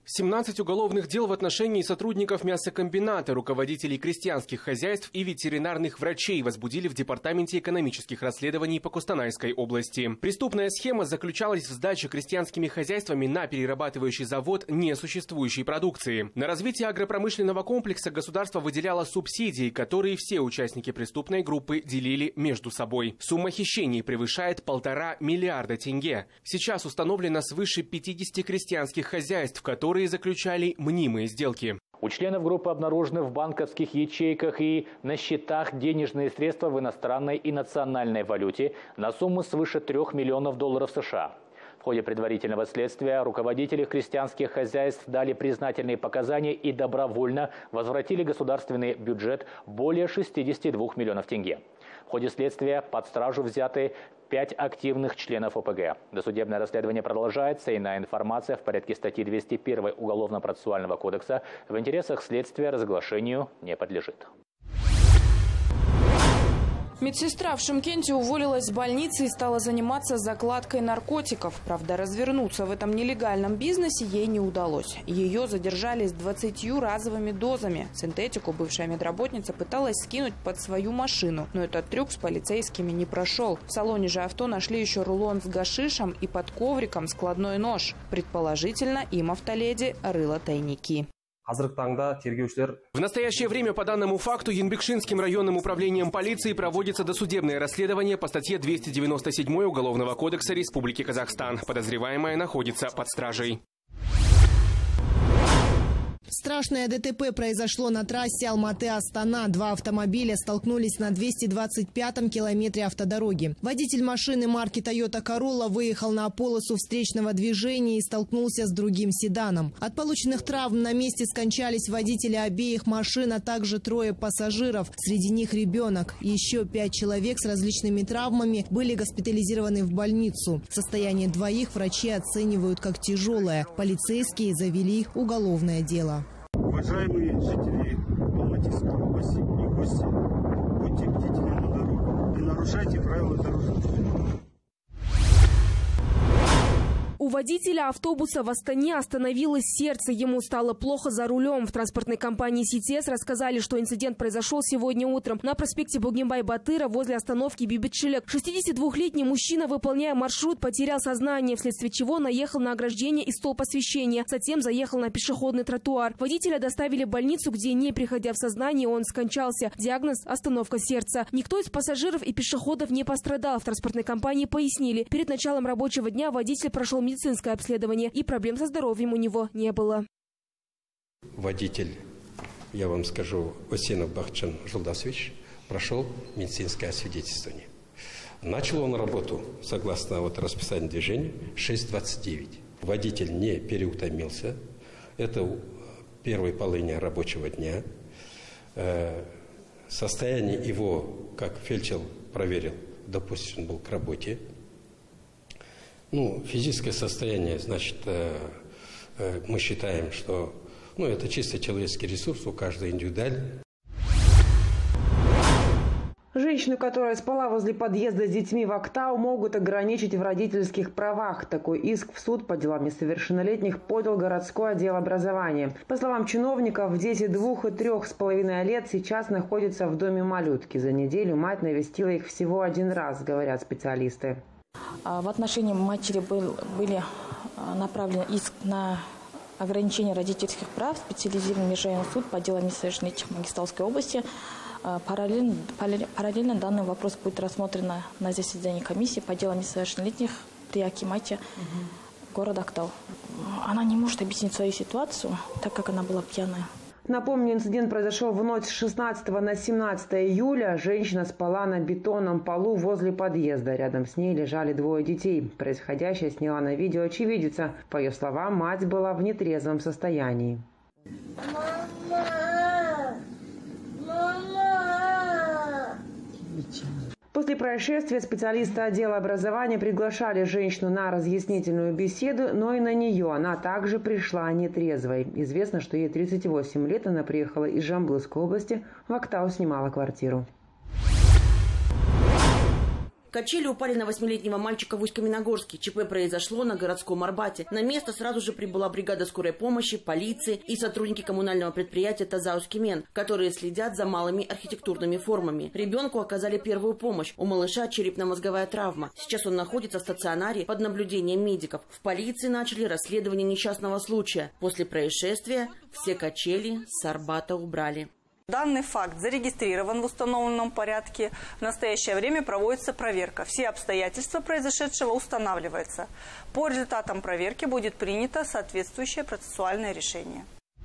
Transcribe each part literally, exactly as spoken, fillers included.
семнадцать уголовных дел в отношении сотрудников мясокомбината, руководителей крестьянских хозяйств и ветеринарных врачей возбудили в Департаменте экономических расследований по Костанайской области. Преступная схема заключалась в сдаче крестьянскими хозяйствами на перерабатывающий завод несуществующей продукции. На развитие агропромышленного комплекса государство выделяло субсидии, которые все участники преступной группы делили между собой. Сумма хищений превышает полтора миллиарда тенге. Сейчас установлено свыше пятидесяти крестьянских хозяйств, которые заключали мнимые сделки. У членов группы обнаружены в банковских ячейках и на счетах денежные средства в иностранной и национальной валюте на сумму свыше трех миллионов долларов США. В ходе предварительного следствия руководители крестьянских хозяйств дали признательные показания и добровольно возвратили государственный бюджет более шестидесяти двух миллионов тенге. В ходе следствия под стражу взяты пять активных членов о пэ гэ. Досудебное расследование продолжается, и иная информация в порядке статьи двести один Уголовно-процессуального кодекса в интересах следствия разглашению не подлежит. Медсестра в Шымкенте уволилась с больницы и стала заниматься закладкой наркотиков. Правда, развернуться в этом нелегальном бизнесе ей не удалось. Ее задержали с двадцатью разовыми дозами. Синтетику бывшая медработница пыталась скинуть под свою машину, но этот трюк с полицейскими не прошел. В салоне же авто нашли еще рулон с гашишем и под ковриком складной нож. Предположительно, им автоледи рыла тайники. В настоящее время по данному факту Янбекшинским районным управлением полиции проводится досудебное расследование по статье двести девяносто семь Уголовного кодекса Республики Казахстан. Подозреваемая находится под стражей. Страшное дэ тэ пэ произошло на трассе Алматы-Астана. Два автомобиля столкнулись на двести двадцать пятом километре автодороги. Водитель машины марки Toyota Corolla выехал на полосу встречного движения и столкнулся с другим седаном. От полученных травм на месте скончались водители обеих машин, а также трое пассажиров. Среди них ребенок. Еще пять человек с различными травмами были госпитализированы в больницу. Состояние двоих врачи оценивают как тяжелое. Полицейские завели уголовное дело. Уважаемые жители Алматинской области и гости, будьте бдительны на дорогах, не нарушайте правила дорожного движения. У водителя автобуса в Астане остановилось сердце. Ему стало плохо за рулем. В транспортной компании «Ситес» рассказали, что инцидент произошел сегодня утром на проспекте Бугимбай-Батыра возле остановки Бибитшилек. шестидесятидвухлетний мужчина, выполняя маршрут, потерял сознание, вследствие чего наехал на ограждение и столб освещения. Затем заехал на пешеходный тротуар. Водителя доставили в больницу, где, не приходя в сознание, он скончался. Диагноз – остановка сердца. Никто из пассажиров и пешеходов не пострадал. В транспортной компании пояснили, перед началом рабочего дня водитель прошел медицинское обследование, и проблем со здоровьем у него не было. Водитель, я вам скажу, Осенов Бахчан Жулдасович, прошел медицинское освидетельствование. Начал он работу, согласно вот расписанию движения, шесть двадцать девять. Водитель не переутомился. Это в первой половине рабочего дня. Состояние его, как фельдшер проверил, допустим, был к работе. Ну, физическое состояние, значит, э, э, мы считаем, что ну, это чисто человеческий ресурс, у каждого индивидуально. Женщину, которая спала возле подъезда с детьми в Актау, могут ограничить в родительских правах. Такой иск в суд по делам несовершеннолетних подал городской отдел образования. По словам чиновников, дети двух и трех с половиной лет сейчас находятся в доме малютки. За неделю мать навестила их всего один раз, говорят специалисты. В отношении матери был, были направлены иск на ограничение родительских прав в специализированный межрайонный суд по делам несовершеннолетних Мангистауской области. Параллельно, параллельно данный вопрос будет рассмотрен на заседании комиссии по делам несовершеннолетних при акимате угу. города Актау. Она не может объяснить свою ситуацию, так как она была пьяная. Напомню, инцидент произошел в ночь с шестнадцатого на семнадцатое июля. Женщина спала на бетонном полу возле подъезда. Рядом с ней лежали двое детей. Происходящее сняла на видео очевидица. По ее словам, мать была в нетрезвом состоянии. Мама! Мама! После происшествия специалисты отдела образования приглашали женщину на разъяснительную беседу, но и на нее она также пришла нетрезвой. Известно, что ей тридцать восемь лет, она приехала из Жамбылской области, в Актау снимала квартиру. Качели упали на восьмилетнего мальчика в Усть-Каменогорске. ЧП произошло на городском Арбате. На место сразу же прибыла бригада скорой помощи, полиции и сотрудники коммунального предприятия «Тазаускимен», которые следят за малыми архитектурными формами. Ребенку оказали первую помощь. У малыша черепно-мозговая травма. Сейчас он находится в стационаре под наблюдением медиков. В полиции начали расследование несчастного случая. После происшествия все качели с Арбата убрали. Данный факт зарегистрирован в установленном порядке. В настоящее время проводится проверка. Все обстоятельства произошедшего устанавливаются. По результатам проверки будет принято соответствующее процессуальное решение.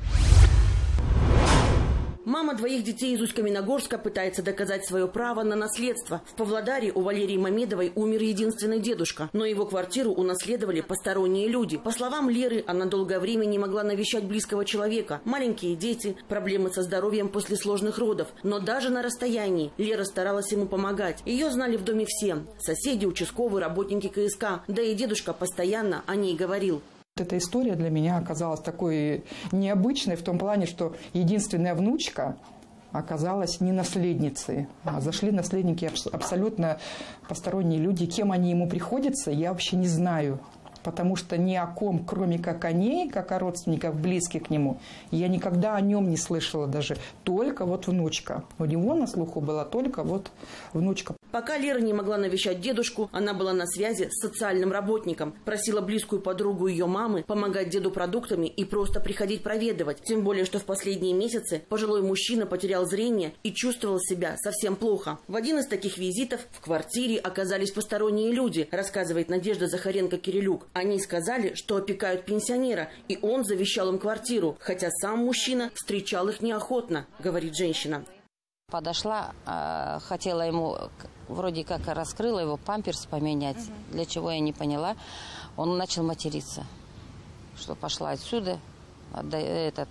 Мама двоих детей из Усть-Каменогорска пытается доказать свое право на наследство. В Павлодаре у Валерии Мамедовой умер единственный дедушка, но его квартиру унаследовали посторонние люди. По словам Леры, она долгое время не могла навещать близкого человека. Маленькие дети, проблемы со здоровьем после сложных родов. Но даже на расстоянии Лера старалась ему помогать. Ее знали в доме все – соседи, участковые, работники КСК. Да и дедушка постоянно о ней говорил. Эта история для меня оказалась такой необычной в том плане, что единственная внучка оказалась не наследницей. А зашли наследники абсолютно посторонние люди. Кем они ему приходятся, я вообще не знаю. Потому что ни о ком, кроме как о ней, как о родственниках, близких к нему, я никогда о нем не слышала даже. Только вот внучка. У него на слуху была только вот внучка. Пока Лера не могла навещать дедушку, она была на связи с социальным работником. Просила близкую подругу ее мамы помогать деду продуктами и просто приходить проведывать. Тем более, что в последние месяцы пожилой мужчина потерял зрение и чувствовал себя совсем плохо. В один из таких визитов в квартире оказались посторонние люди, рассказывает Надежда Захаренко-Кирилюк. Они сказали, что опекают пенсионера, и он завещал им квартиру, хотя сам мужчина встречал их неохотно, говорит женщина. Подошла, хотела ему, вроде как раскрыла его, памперс поменять, угу. Для чего я не поняла. Он начал материться, что пошла отсюда этот,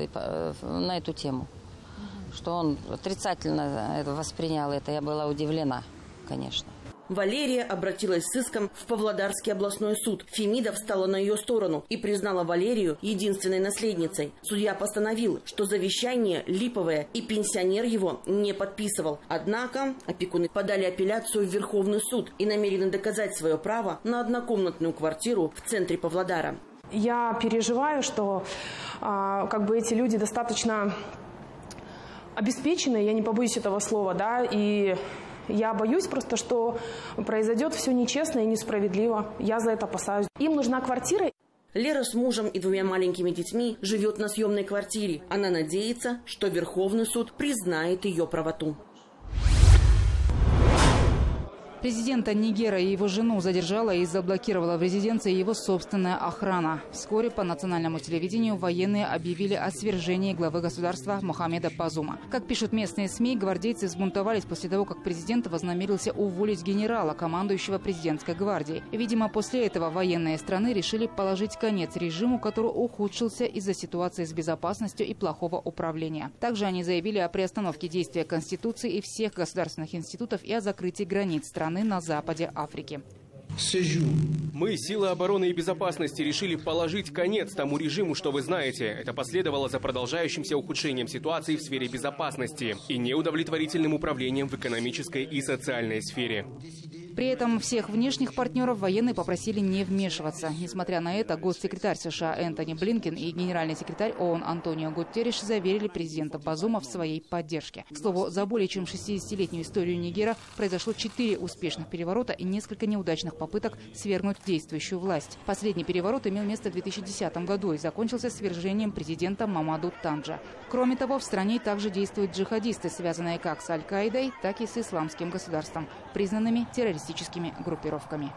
на эту тему. Угу. Что он отрицательно воспринял это, я была удивлена, конечно. Валерия обратилась с иском в Павлодарский областной суд. Фемида встала на ее сторону и признала Валерию единственной наследницей. Судья постановил, что завещание липовое и пенсионер его не подписывал. Однако опекуны подали апелляцию в Верховный суд и намерены доказать свое право на однокомнатную квартиру в центре Павлодара. Я переживаю, что а, как бы эти люди достаточно обеспечены, я не побоюсь этого слова, да, и... Я боюсь просто, что произойдет все нечестно и несправедливо. Я за это опасаюсь. Им нужна квартира. Лера с мужем и двумя маленькими детьми живет на съемной квартире. Она надеется, что Верховный суд признает ее правоту. Президента Нигера и его жену задержала и заблокировала в резиденции его собственная охрана. Вскоре по национальному телевидению военные объявили о свержении главы государства Мохаммеда Базума. Как пишут местные СМИ, гвардейцы взбунтовались после того, как президент вознамерился уволить генерала, командующего президентской гвардией. Видимо, после этого военные страны решили положить конец режиму, который ухудшился из-за ситуации с безопасностью и плохого управления. Также они заявили о приостановке действия Конституции и всех государственных институтов и о закрытии границ страны на западе Африки. Мы, силы обороны и безопасности, решили положить конец тому режиму, что вы знаете. Это последовало за продолжающимся ухудшением ситуации в сфере безопасности и неудовлетворительным управлением в экономической и социальной сфере. При этом всех внешних партнеров военные попросили не вмешиваться. Несмотря на это, госсекретарь США Энтони Блинкен и генеральный секретарь ООН Антонио Гутерриш заверили президента Базума в своей поддержке. К слову, за более чем шестидесятилетнюю историю Нигера произошло четыре успешных переворота и несколько неудачных попыток свергнуть действующую власть. Последний переворот имел место в две тысячи десятом году и закончился свержением президента Мамаду Танджа. Кроме того, в стране также действуют джихадисты, связанные как с Аль-Каидой, так и с исламским государством, признанными террористическими группировками.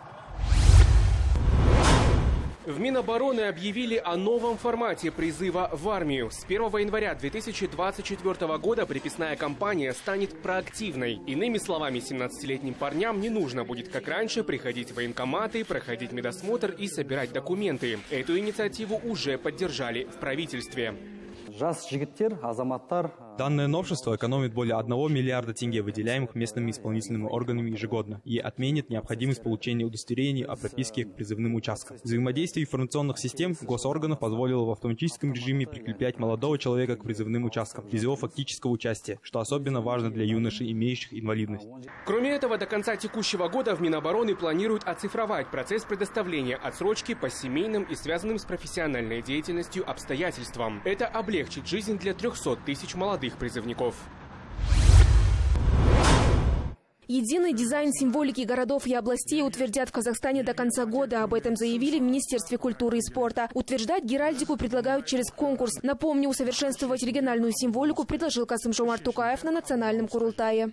В Минобороны объявили о новом формате призыва в армию. С первого января две тысячи двадцать четвёртого года приписная кампания станет проактивной. Иными словами, семнадцатилетним парням не нужно будет, как раньше, приходить в военкоматы, проходить медосмотр и собирать документы. Эту инициативу уже поддержали в правительстве. Жас жігіттер, азаматтар Данное новшество экономит более одного миллиарда тенге, выделяемых местными исполнительными органами ежегодно, и отменит необходимость получения удостоверений о прописке к призывным участкам. Взаимодействие информационных систем госорганов позволило в автоматическом режиме прикреплять молодого человека к призывным участкам без его фактического участия, что особенно важно для юношей, имеющих инвалидность. Кроме этого, до конца текущего года в Минобороны планируют оцифровать процесс предоставления отсрочки по семейным и связанным с профессиональной деятельностью обстоятельствам. Это облегчит жизнь для трёхсот тысяч молодых призывников. Единый дизайн символики городов и областей утвердят в Казахстане до конца года. Об этом заявили в Министерстве культуры и спорта. Утверждать геральдику предлагают через конкурс. Напомню, усовершенствовать региональную символику предложил Касым-Жомарт Токаев на национальном Курултае.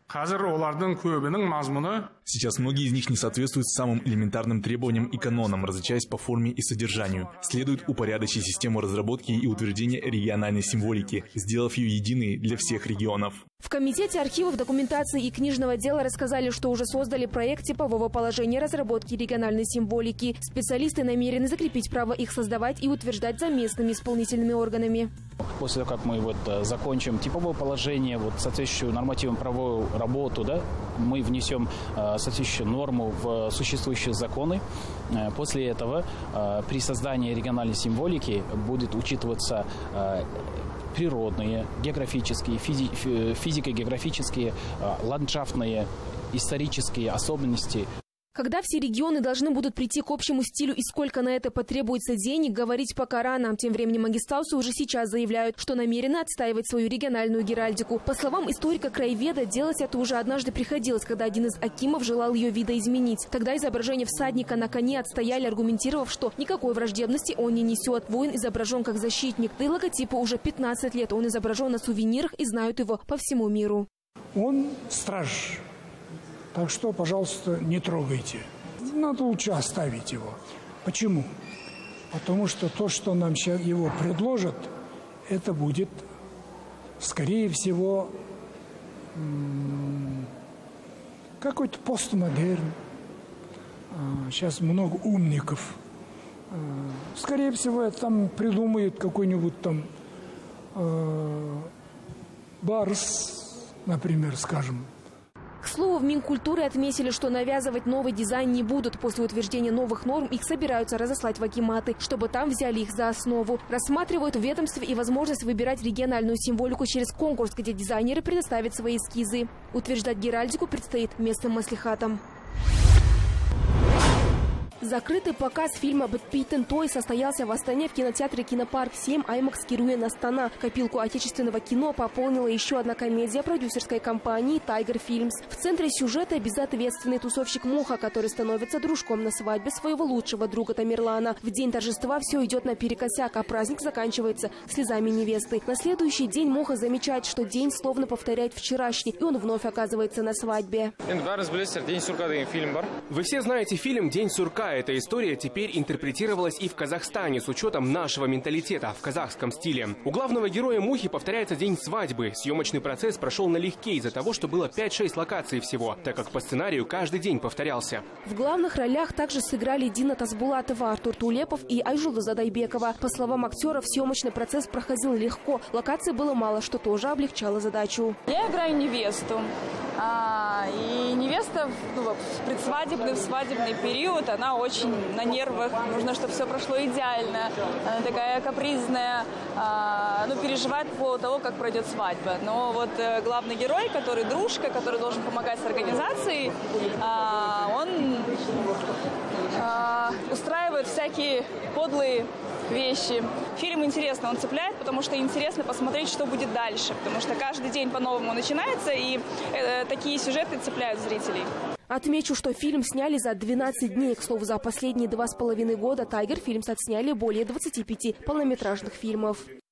Сейчас многие из них не соответствуют самым элементарным требованиям и канонам, различаясь по форме и содержанию. Следует упорядочить систему разработки и утверждения региональной символики, сделав ее единой для всех регионов. В Комитете архивов, документации и книжного дела рассказали, что уже создали проект типового положения разработки региональной символики. Специалисты намерены закрепить право их создавать и утверждать за местными исполнительными органами. После того, как мы вот закончим типовое положение, вот соответствующую нормативно правовую работу, да, мы внесем э, соответствующую норму в существующие законы. Э, после этого э, при создании региональной символики будет учитываться э, природные, географические, физи физико-географические, ландшафтные, исторические особенности. Когда все регионы должны будут прийти к общему стилю и сколько на это потребуется денег, говорить пока рано. Тем временем магистаусы уже сейчас заявляют, что намерены отстаивать свою региональную геральдику. По словам историка-краеведа, делать это уже однажды приходилось, когда один из акимов желал ее видоизменить. Тогда изображение всадника на коне отстояли, аргументировав, что никакой враждебности он не несет. Воин изображен как защитник. Да и логотипу уже пятнадцать лет. Он изображен на сувенирах и знают его по всему миру. Он страж. Так что, пожалуйста, не трогайте. Надо лучше оставить его. Почему? Потому что то, что нам сейчас его предложат, это будет, скорее всего, какой-то постмодерн. Сейчас много умников. Скорее всего, там придумают какой-нибудь там Барс, например, скажем. К слову, в Минкультуре отметили, что навязывать новый дизайн не будут. После утверждения новых норм их собираются разослать в акиматы, чтобы там взяли их за основу. Рассматривают в ведомстве и возможность выбирать региональную символику через конкурс, где дизайнеры предоставят свои эскизы. Утверждать геральдику предстоит местным маслихатам. Закрытый показ фильма «Бэтпейтен Той» состоялся в Астане в кинотеатре «Кинопарк семь» «Аймакс Кируен Астана». Копилку отечественного кино пополнила еще одна комедия продюсерской компании «Тайгер Фильмс». В центре сюжета безответственный тусовщик Муха, который становится дружком на свадьбе своего лучшего друга Тамерлана. В день торжества все идет наперекосяк, а праздник заканчивается слезами невесты. На следующий день Муха замечает, что день словно повторяет вчерашний, и он вновь оказывается на свадьбе. Вы все знаете фильм «День сурка». Эта история теперь интерпретировалась и в Казахстане с учетом нашего менталитета в казахском стиле. У главного героя Мухи повторяется день свадьбы. Съемочный процесс прошел налегке из-за того, что было пять-шесть локаций всего, так как по сценарию каждый день повторялся. В главных ролях также сыграли Дина Тасбулатова, Артур Тулепов и Айжулда Задайбекова. По словам актеров, съемочный процесс проходил легко. Локаций было мало, что тоже облегчало задачу. Я играю невесту. А, и невеста ну, в предсвадебный, в свадебный период, она очень на нервах. Нужно, чтобы все прошло идеально. Она такая капризная, а, ну, переживает по поводу того, как пройдет свадьба. Но вот э, главный герой, который дружка, который должен помогать с организацией, а, он а, устраивает всякие подлые вещи. Фильм интересно, он цепляет, потому что интересно посмотреть, что будет дальше. Потому что каждый день по-новому начинается, и э, такие сюжеты цепляют зрителей. Отмечу, что фильм сняли за двенадцать дней. К слову, за последние два с половиной года Тайгер Фильмс отсняли более двадцати пяти полнометражных фильмов.